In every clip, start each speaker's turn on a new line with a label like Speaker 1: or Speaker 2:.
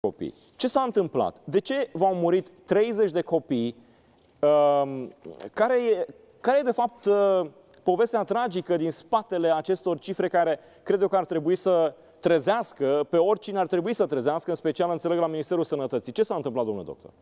Speaker 1: copii. Ce s-a întâmplat? De ce v-au murit 30 de copii? Care e de fapt povestea tragică din spatele acestor cifre care cred eu că ar trebui să trezească pe oricine ar trebui să trezească, în special înțeleg la Ministerul Sănătății. Ce s-a întâmplat, domnule doctor?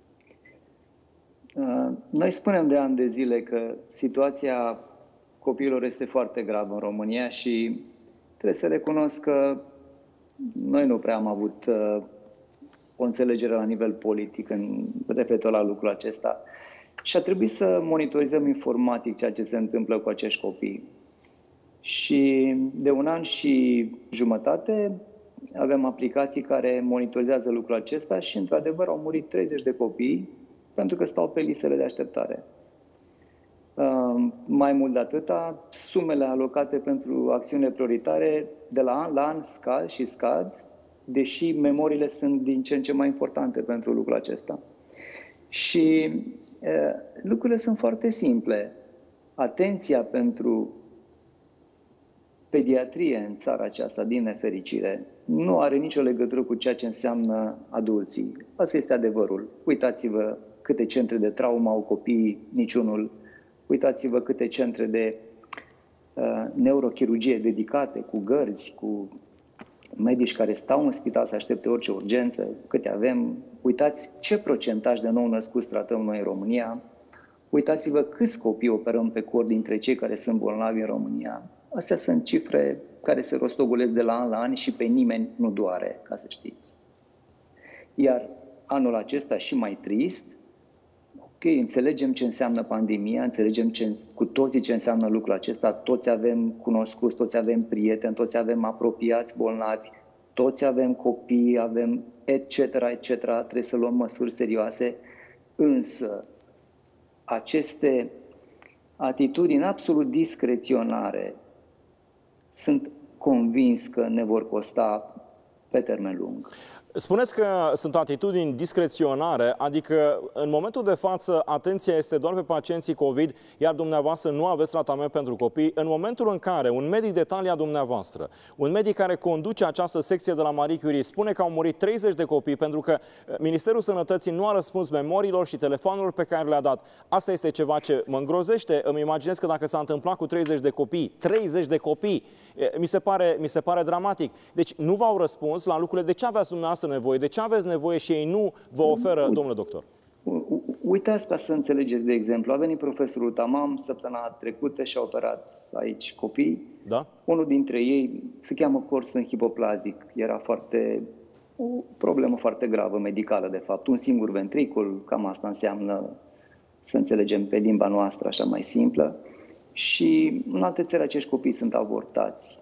Speaker 2: Noi spunem de ani de zile că situația copiilor este foarte gravă în România și trebuie să recunosc că noi nu prea am avut o înțelegere la nivel politic referitor la lucrul acesta. Și a trebuit să monitorizăm informatic ceea ce se întâmplă cu acești copii. Și de 1 an și jumătate avem aplicații care monitorizează lucrul acesta și, într-adevăr, au murit 30 de copii pentru că stau pe listele de așteptare. Mai mult de atâta, sumele alocate pentru acțiunile prioritare de la an la an scad și scad, deși memoriile sunt din ce în ce mai importante pentru lucrul acesta. Și lucrurile sunt foarte simple. Atenția pentru pediatrie în țara aceasta, din nefericire, nu are nicio legătură cu ceea ce înseamnă adulții. Asta este adevărul. Uitați-vă câte centre de traumă au copiii, niciunul. Uitați-vă câte centre de neurochirurgie dedicate, cu gărzi, cu medici care stau în spital să aștepte orice urgență, câte avem. Uitați ce procentaj de nou-născuți tratăm noi în România. Uitați-vă câți copii operăm pe cor dintre cei care sunt bolnavi în România. Astea sunt cifre care se rostogolesc de la an la an și pe nimeni nu doare, ca să știți. Iar anul acesta și mai trist, ok, înțelegem ce înseamnă pandemia, înțelegem cu toții ce înseamnă lucrul acesta, toți avem cunoscuți, toți avem prieteni, toți avem apropiați bolnavi, toți avem copii, avem etc., etc., trebuie să luăm măsuri serioase, însă aceste atitudini absolut discreționare sunt convins că ne vor costa pe termen lung.
Speaker 1: Spuneți că sunt atitudini discreționare, adică în momentul de față atenția este doar pe pacienții COVID, iar dumneavoastră nu aveți tratament pentru copii. În momentul în care un medic de talia dumneavoastră, un medic care conduce această secție de la Marie Curie, spune că au murit 30 de copii pentru că Ministerul Sănătății nu a răspuns memoriilor și telefonelor pe care le-a dat. Asta este ceva ce mă îngrozește. Îmi imaginez că dacă s-a întâmplat cu 30 de copii, mi se pare dramatic. Deci nu v-au răspuns la lucrurile. De ce aveați dumneavoastră nevoie? De ce aveți nevoie și ei nu vă oferă, domnule doctor?
Speaker 2: Uitați ca să înțelegeți, de exemplu, a venit profesorul Tamam săptămâna trecută și a operat aici copii.
Speaker 1: Da?
Speaker 2: Unul dintre ei se cheamă corsân hipoplazic. Era o problemă foarte gravă medicală, de fapt. Un singur ventricul, cam asta înseamnă, să înțelegem pe limba noastră, așa mai simplă. Și în alte țări acești copii sunt avortați.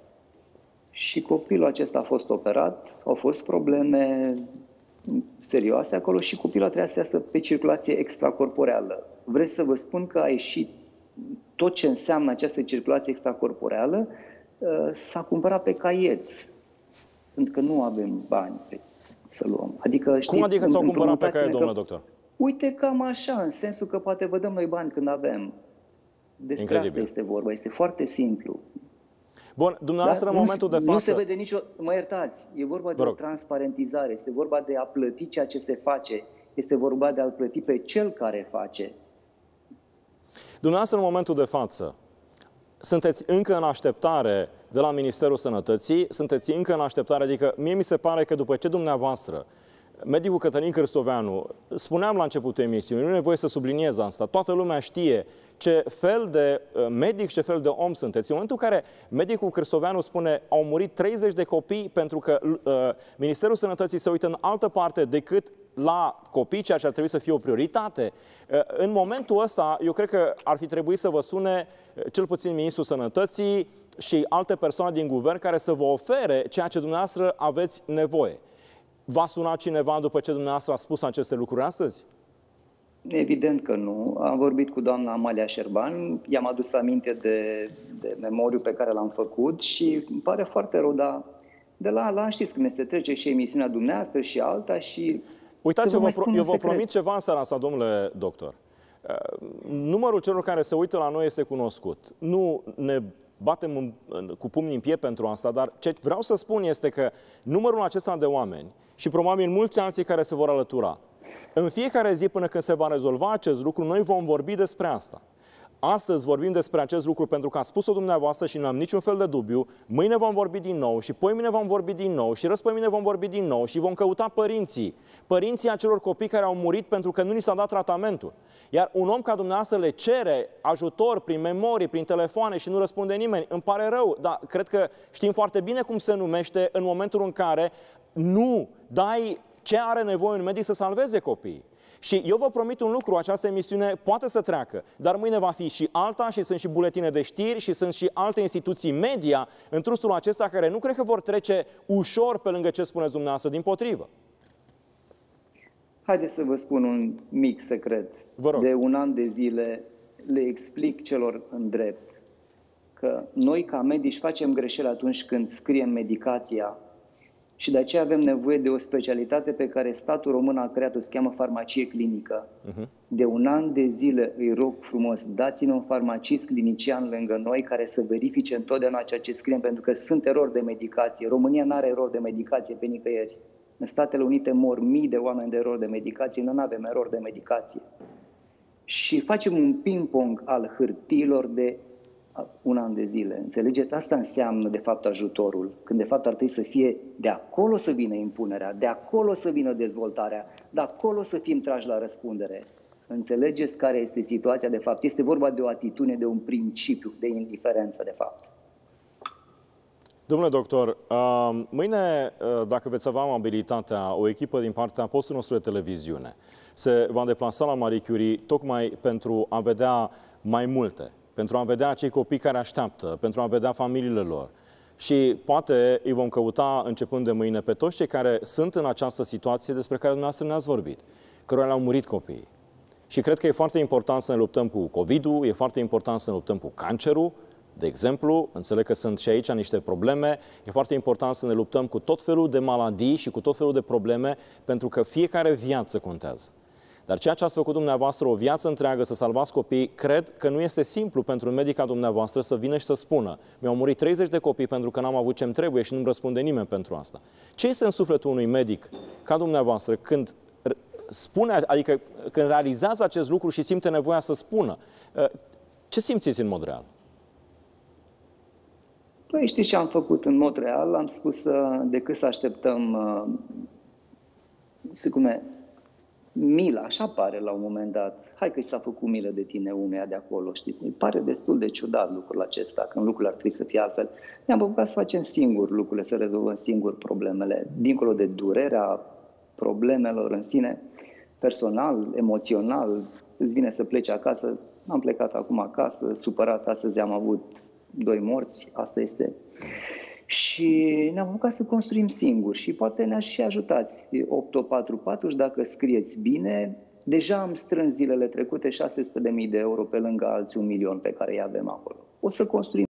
Speaker 2: Și copilul acesta a fost operat, au fost probleme serioase acolo și copilul a trebuit să iasă pe circulație extracorporeală. Vreți să vă spun că a ieșit tot ce înseamnă această circulație extracorporeală, s-a cumpărat pe caiet, pentru că nu avem bani să luăm. Adică, știți,
Speaker 1: cum adică s-au cumpărat pe caiet, domnule doctor?
Speaker 2: Uite, cam așa, în sensul că poate vă dăm noi bani când avem. Despre asta este vorba, este foarte simplu.
Speaker 1: Bun, dumneavoastră în momentul de față...
Speaker 2: Nu se vede nicio... Mă iertați, e vorba de o transparentizare, este vorba de a plăti ceea ce se face, este vorba de a-l plăti pe cel care face.
Speaker 1: Dumneavoastră în momentul de față sunteți încă în așteptare de la Ministerul Sănătății, sunteți încă în așteptare, adică mie mi se pare că după ce dumneavoastră, medicul Cătălin Cârstoveanu, spuneam la începutul emisiunii, nu e nevoie să subliniez asta, toată lumea știe ce fel de medic, ce fel de om sunteți. În momentul în care medicul Cârstoveanu spune au murit 30 de copii pentru că Ministerul Sănătății se uită în altă parte decât la copii, ceea ce ar trebui să fie o prioritate, în momentul ăsta eu cred că ar fi trebuit să vă sune cel puțin Ministrul Sănătății și alte persoane din guvern care să vă ofere ceea ce dumneavoastră aveți nevoie. V-a sunat cineva după ce dumneavoastră a spus aceste lucruri astăzi?
Speaker 2: Evident că nu. Am vorbit cu doamna Amalia Șerban, i-am adus aminte de memoriul pe care l-am făcut și îmi pare foarte rău, dar de la știți cum este, trece și emisiunea dumneavoastră și alta și...
Speaker 1: Uitați, eu vă promit ceva în seara asta, domnule doctor. Numărul celor care se uită la noi este cunoscut. Nu ne batem cu pumnii în piept pentru asta, dar ce vreau să spun este că numărul acesta de oameni și probabil mulți alții care se vor alătura. În fiecare zi până când se va rezolva acest lucru, noi vom vorbi despre asta. Astăzi vorbim despre acest lucru pentru că ați spus-o dumneavoastră și nu am niciun fel de dubiu. Mâine vom vorbi din nou și poimâine vom vorbi din nou și răspăimâine vom vorbi din nou și vom căuta părinții acelor copii care au murit pentru că nu li s-a dat tratamentul. Iar un om ca dumneavoastră le cere ajutor prin memorii, prin telefoane și nu răspunde nimeni. Îmi pare rău, dar cred că știm foarte bine cum se numește în momentul în care nu dai ce are nevoie un medic să salveze copiii. Și eu vă promit un lucru, această emisiune poate să treacă, dar mâine va fi și alta și sunt și buletine de știri și sunt și alte instituții media în trustul acesta care nu cred că vor trece ușor pe lângă ce spuneți dumneavoastră, dimpotrivă.
Speaker 2: Haideți să vă spun un mic secret.
Speaker 1: Vă rog.
Speaker 2: De un an de zile le explic celor în drept că noi ca medici facem greșeli atunci când scriem medicația și de aceea avem nevoie de o specialitate pe care statul român a creat-o, se cheamă farmacie clinică. De un an de zile îi rog frumos, dați-ne un farmacist clinician lângă noi care să verifice întotdeauna ceea ce scriem, pentru că sunt erori de medicație. România nu are erori de medicație pe nicăieri. În Statele Unite mor mii de oameni de erori de medicație, noi nu avem erori de medicație. Și facem un ping-pong al hârtiilor de un an de zile. Înțelegeți? Asta înseamnă, de fapt, ajutorul. Când, de fapt, ar trebui să fie de acolo să vină impunerea, de acolo să vină dezvoltarea, de acolo să fim trași la răspundere. Înțelegeți care este situația, de fapt? Este vorba de o atitudine, de un principiu, de indiferență, de fapt.
Speaker 1: Domnule doctor, mâine, dacă veți avea amabilitatea, o echipă din partea postului nostru de televiziune se va deplasa la Marie Curie tocmai pentru a vedea mai multe, pentru a vedea acei copii care așteaptă, pentru a vedea familiile lor. Și poate îi vom căuta, începând de mâine, pe toți cei care sunt în această situație despre care dumneavoastră ne-ați vorbit, cărora le-au murit copiii. Și cred că e foarte important să ne luptăm cu COVID-ul, e foarte important să ne luptăm cu cancerul, de exemplu, înțeleg că sunt și aici niște probleme, e foarte important să ne luptăm cu tot felul de maladii și cu tot felul de probleme, pentru că fiecare viață contează. Dar ceea ce ați făcut dumneavoastră o viață întreagă să salvați copii, cred că nu este simplu pentru un medic ca dumneavoastră să vină și să spună: mi-au murit 30 de copii pentru că n-am avut ce-mi trebuie și nu-mi răspunde nimeni pentru asta. Ce este în sufletul unui medic ca dumneavoastră când spune, adică când realizează acest lucru și simte nevoia să spună? Ce simțiți în mod real?
Speaker 2: Păi știți ce am făcut în mod real? Am spus decât să așteptăm mila, așa pare la un moment dat. Hai că i s-a făcut milă de tine umea de acolo, știți? Îmi pare destul de ciudat lucrul acesta, când lucrurile ar trebui să fie altfel. Ne-am apucat să facem singuri lucrurile, să rezolvăm singuri problemele, dincolo de durerea problemelor în sine, personal, emoțional. Îți vine să pleci acasă, am plecat acum acasă, supărat, astăzi am avut 2 morți, asta este. Și ne-am apucat să construim singuri și poate ne-aș și ajutați. 844, și dacă scrieți bine, deja am strâns zilele trecute 600.000 de euro pe lângă alți 1 milion pe care îi avem acolo. O să construim